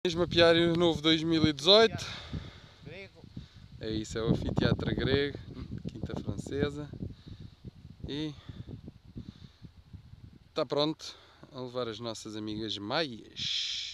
Mapeário Novo 2018. É isso, é o anfiteatro grego, Quinta Francesa. E está pronto a levar as nossas amigas maias.